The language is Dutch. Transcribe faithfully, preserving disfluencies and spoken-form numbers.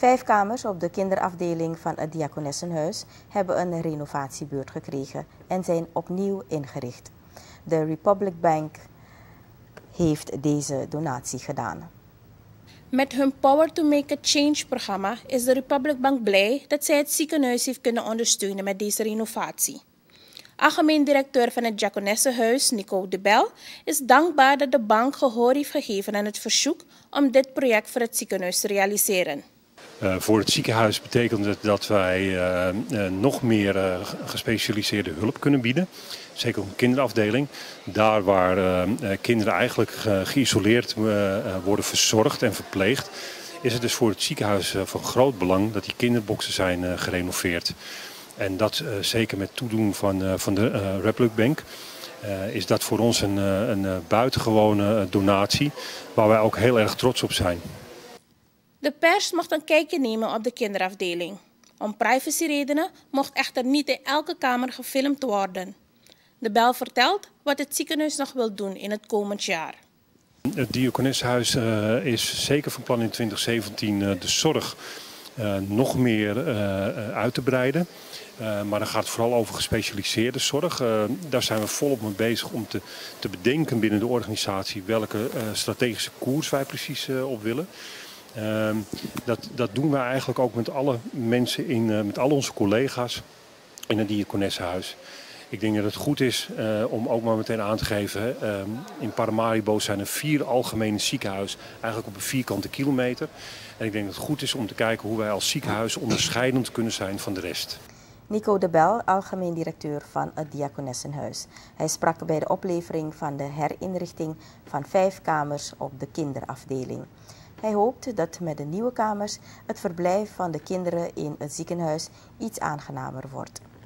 Vijf kamers op de kinderafdeling van het Diakonessenhuis hebben een renovatiebeurt gekregen en zijn opnieuw ingericht. De Republic Bank heeft deze donatie gedaan. Met hun Power to Make a Change programma is de Republic Bank blij dat zij het ziekenhuis heeft kunnen ondersteunen met deze renovatie. Algemeen directeur van het Diakonessenhuis, Nico de Bel, is dankbaar dat de bank gehoor heeft gegeven aan het verzoek om dit project voor het ziekenhuis te realiseren. Uh, voor het ziekenhuis betekent het dat wij uh, uh, nog meer uh, gespecialiseerde hulp kunnen bieden. Zeker op een kinderafdeling. Daar waar uh, uh, kinderen eigenlijk uh, geïsoleerd uh, uh, worden verzorgd en verpleegd, is het dus voor het ziekenhuis uh, van groot belang dat die kinderboxen zijn uh, gerenoveerd. En dat uh, zeker met toedoen van, uh, van de uh, Republic Bank uh, is dat voor ons een, uh, een uh, buitengewone donatie waar wij ook heel erg trots op zijn. De pers mocht een kijkje nemen op de kinderafdeling. Om privacyredenen mocht echter niet in elke kamer gefilmd worden. De Bel vertelt wat het ziekenhuis nog wil doen in het komend jaar. Het Diakonessenhuis uh, is zeker van plan in twintig zeventien uh, de zorg uh, nog meer uh, uit te breiden. Uh, maar dan gaat het vooral over gespecialiseerde zorg. Uh, daar zijn we volop mee bezig om te, te bedenken binnen de organisatie welke uh, strategische koers wij precies uh, op willen. Uh, dat, dat doen wij eigenlijk ook met alle mensen, in, uh, met al onze collega's in het Diakonessenhuis. Ik denk dat het goed is uh, om ook maar meteen aan te geven. Uh, in Paramaribo zijn er vier algemene ziekenhuizen, eigenlijk op een vierkante kilometer. En ik denk dat het goed is om te kijken hoe wij als ziekenhuis onderscheidend kunnen zijn van de rest. Nico de Bel, algemeen directeur van het Diakonessenhuis. Hij sprak bij de oplevering van de herinrichting van vijf kamers op de kinderafdeling. Hij hoopt dat met de nieuwe kamers het verblijf van de kinderen in het ziekenhuis iets aangenamer wordt.